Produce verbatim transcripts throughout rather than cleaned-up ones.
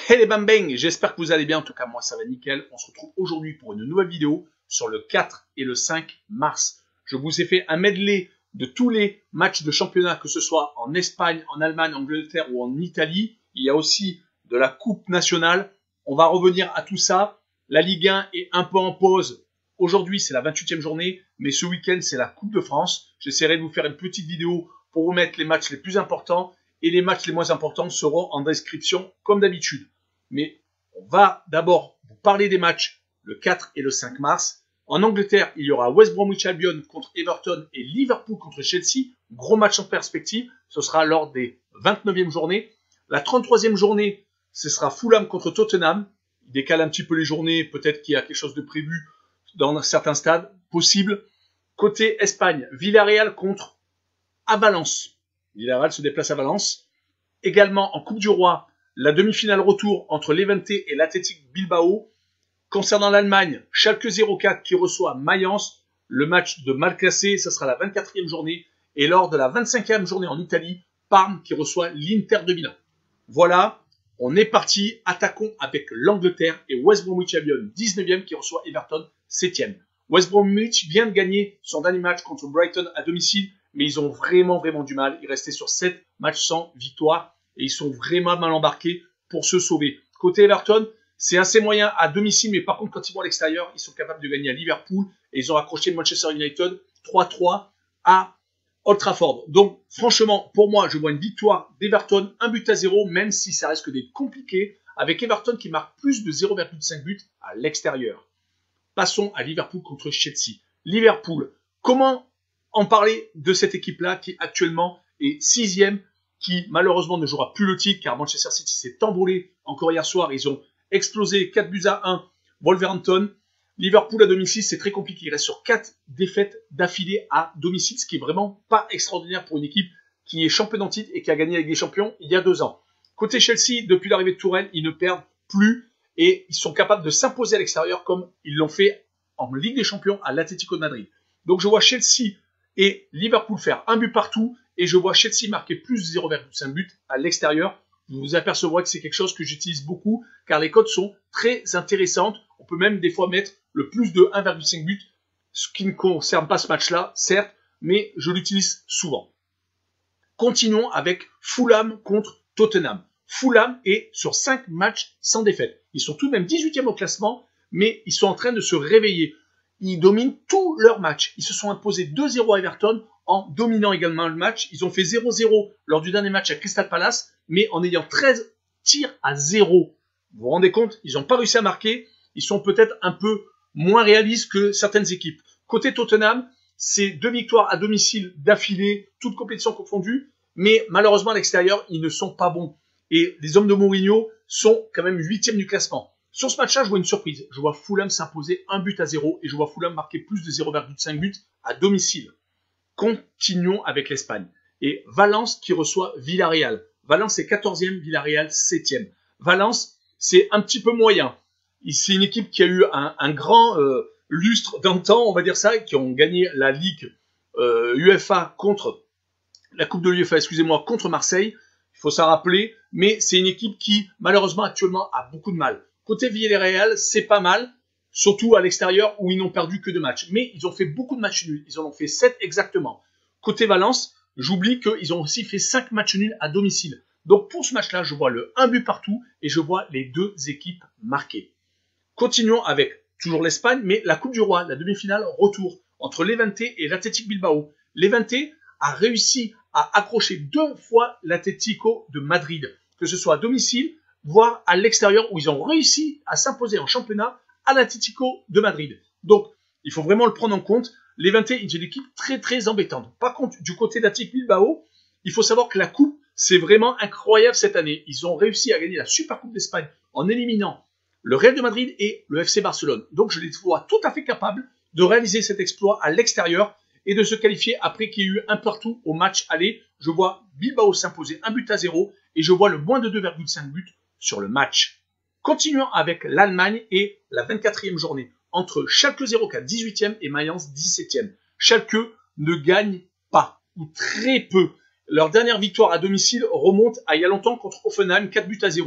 Hey les bang, j'espère que vous allez bien, en tout cas moi ça va nickel. On se retrouve aujourd'hui pour une nouvelle vidéo sur le quatre et le cinq mars. Je vous ai fait un medley de tous les matchs de championnat, que ce soit en Espagne, en Allemagne, en Angleterre ou en Italie. Il y a aussi de la Coupe nationale. On va revenir à tout ça. La Ligue un est un peu en pause. Aujourd'hui c'est la vingt-huitième journée, mais ce week-end c'est la Coupe de France. J'essaierai de vous faire une petite vidéo pour vous mettre les matchs les plus importants. Et les matchs les moins importants seront en description comme d'habitude. Mais on va d'abord vous parler des matchs le quatre et le cinq mars. En Angleterre, il y aura West Bromwich Albion contre Everton et Liverpool contre Chelsea. Gros match en perspective. Ce sera lors des vingt-neuvième journées. La trente-troisième journée, ce sera Fulham contre Tottenham. Il décale un petit peu les journées. Peut-être qu'il y a quelque chose de prévu dans certains stades. Possible. Côté Espagne, Villarreal contre à Valence. Villarreal se déplace à Valence. Également en Coupe du Roi, la demi-finale retour entre Levante et l'Athletic Bilbao. Concernant l'Allemagne, Schalke zéro quatre qui reçoit Mayence. Le match de mal classé, ce sera la vingt-quatrième journée. Et lors de la vingt-cinquième journée en Italie, Parme qui reçoit l'Inter de Milan. Voilà, on est parti. Attaquons avec l'Angleterre et West Bromwich Albion, dix-neuvième qui reçoit Everton, septième. West Bromwich vient de gagner son dernier match contre Brighton à domicile, mais ils ont vraiment, vraiment du mal. Ils restaient sur sept matchs sans victoire et ils sont vraiment mal embarqués pour se sauver. Côté Everton, c'est assez moyen à domicile, mais par contre, quand ils vont à l'extérieur, ils sont capables de gagner à Liverpool et ils ont accroché Manchester United trois trois à Old Trafford. Donc, franchement, pour moi, je vois une victoire d'Everton, un but à zéro, même si ça risque d'être compliqué, avec Everton qui marque plus de zéro virgule cinq buts à l'extérieur. Passons à Liverpool contre Chelsea. Liverpool, comment en parler de cette équipe-là qui actuellement est sixième, qui malheureusement ne jouera plus le titre car Manchester City s'est envolé encore hier soir. Ils ont explosé quatre buts à un Wolverhampton. Liverpool à domicile, c'est très compliqué. Il reste sur quatre défaites d'affilée à domicile, ce qui est vraiment pas extraordinaire pour une équipe qui est championne en titre et qui a gagné avec des champions il y a deux ans. Côté Chelsea, depuis l'arrivée de Tourelle, ils ne perdent plus et ils sont capables de s'imposer à l'extérieur comme ils l'ont fait en Ligue des Champions à l'Atlético de Madrid. Donc je vois Chelsea et Liverpool faire un but partout et je vois Chelsea marquer plus de zéro virgule cinq buts à l'extérieur. Vous vous apercevrez que c'est quelque chose que j'utilise beaucoup car les cotes sont très intéressantes. On peut même des fois mettre le plus de un virgule cinq buts, ce qui ne concerne pas ce match-là, certes, mais je l'utilise souvent. Continuons avec Fulham contre Tottenham. Fulham est sur cinq matchs sans défaite. Ils sont tout de même dix-huitième au classement, mais ils sont en train de se réveiller. Ils dominent tous leurs matchs. Ils se sont imposés deux zéro à Everton en dominant également le match. Ils ont fait zéro zéro lors du dernier match à Crystal Palace, mais en ayant treize tirs à zéro. Vous vous rendez compte? Ils n'ont pas réussi à marquer. Ils sont peut-être un peu moins réalistes que certaines équipes. Côté Tottenham, c'est deux victoires à domicile d'affilée, toutes compétitions confondues, mais malheureusement à l'extérieur, ils ne sont pas bons. Et les hommes de Mourinho sont quand même huitième du classement. Sur ce match-là, je vois une surprise. Je vois Fulham s'imposer un but à zéro et je vois Fulham marquer plus de zéro virgule cinq buts à domicile. Continuons avec l'Espagne. Et Valence qui reçoit Villarreal. Valence est quatorzième, Villarreal septième. Valence, c'est un petit peu moyen. C'est une équipe qui a eu un, un grand euh, lustre dans le temps, on va dire ça, qui ont gagné la Ligue euh, UEFA contre la Coupe de l'UEFA, excusez-moi, contre Marseille. Il faut s'en rappeler, mais c'est une équipe qui, malheureusement, actuellement, a beaucoup de mal. Côté Villarreal, c'est pas mal, surtout à l'extérieur où ils n'ont perdu que deux matchs. Mais ils ont fait beaucoup de matchs nuls. Ils en ont fait sept exactement. Côté Valence, j'oublie qu'ils ont aussi fait cinq matchs nuls à domicile. Donc pour ce match-là, je vois le un but partout et je vois les deux équipes marquées. Continuons avec toujours l'Espagne, mais la Coupe du Roi, la demi-finale retour entre Levante et l'Athletic Bilbao. Levante a réussi à accrocher deux fois l'Atlético de Madrid, que ce soit à domicile, voire à l'extérieur, où ils ont réussi à s'imposer en championnat à l'Atlético de Madrid. Donc, il faut vraiment le prendre en compte. Levante est une équipe très très embêtante. Par contre, du côté d'Athletic Bilbao, il faut savoir que la Coupe, c'est vraiment incroyable cette année. Ils ont réussi à gagner la Super Coupe d'Espagne en éliminant le Real de Madrid et le F C Barcelone. Donc, je les vois tout à fait capables de réaliser cet exploit à l'extérieur et de se qualifier après qu'il y ait eu un partout au match aller. Je vois Bilbao s'imposer un but à zéro et je vois le moins de deux virgule cinq buts sur le match. Continuons avec l'Allemagne et la vingt-quatrième journée entre Schalke zéro quatre dix-huitième et Mayence dix-septième. Schalke ne gagne pas, ou très peu. Leur dernière victoire à domicile remonte à il y a longtemps contre Hoffenheim, quatre buts à zéro.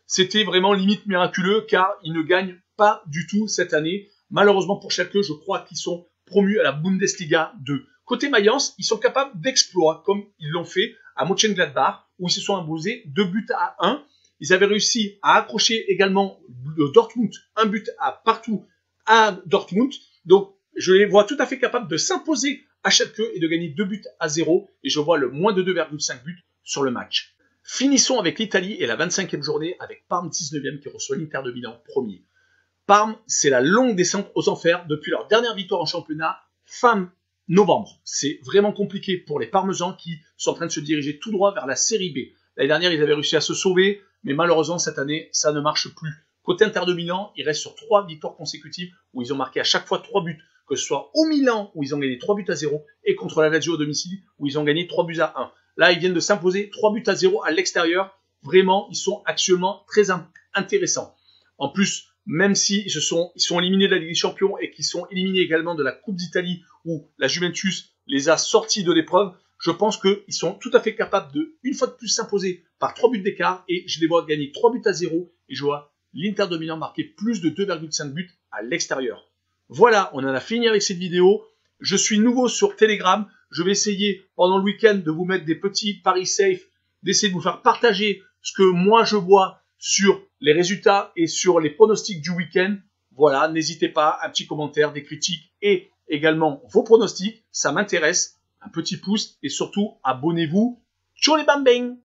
c'était vraiment limite miraculeux car ils ne gagnent pas du tout cette année. Malheureusement pour Schalke, je crois qu'ils sont promus à la Bundesliga deux. Côté Mayence, ils sont capables d'exploits comme ils l'ont fait à Mönchengladbach où ils se sont imposés deux buts à un. Ils avaient réussi à accrocher également le Dortmund, un but à partout à Dortmund. Donc, je les vois tout à fait capables de s'imposer à Schalke et de gagner deux buts à zéro. Et je vois le moins de deux virgule cinq buts sur le match. Finissons avec l'Italie et la vingt-cinquième journée avec Parme dix-neuvième qui reçoit l'Inter de Milan premier. Parme, c'est la longue descente aux enfers depuis leur dernière victoire en championnat fin novembre. C'est vraiment compliqué pour les Parmesans qui sont en train de se diriger tout droit vers la série B. L'année dernière, ils avaient réussi à se sauver, mais malheureusement, cette année, ça ne marche plus. Côté Inter de Milan, ils restent sur trois victoires consécutives où ils ont marqué à chaque fois trois buts, que ce soit au Milan où ils ont gagné trois buts à zéro et contre la Lazio au domicile où ils ont gagné trois buts à un. Là, ils viennent de s'imposer trois buts à zéro à l'extérieur. Vraiment, ils sont actuellement très intéressants. En plus, même s'ils se sont, ils sont éliminés de la Ligue des Champions et qu'ils sont éliminés également de la Coupe d'Italie où la Juventus les a sortis de l'épreuve, je pense qu'ils sont tout à fait capables de, une fois de plus, s'imposer par trois buts d'écart et je les vois gagner trois buts à zéro et je vois l'Inter de Milan marquer plus de deux virgule cinq buts à l'extérieur. Voilà, on en a fini avec cette vidéo. Je suis nouveau sur Telegram. Je vais essayer pendant le week-end de vous mettre des petits paris safe, d'essayer de vous faire partager ce que moi je vois sur les résultats et sur les pronostics du week-end. Voilà, n'hésitez pas, un petit commentaire, des critiques et également vos pronostics, ça m'intéresse. Un petit pouce et surtout abonnez-vous. Ciao les bambins!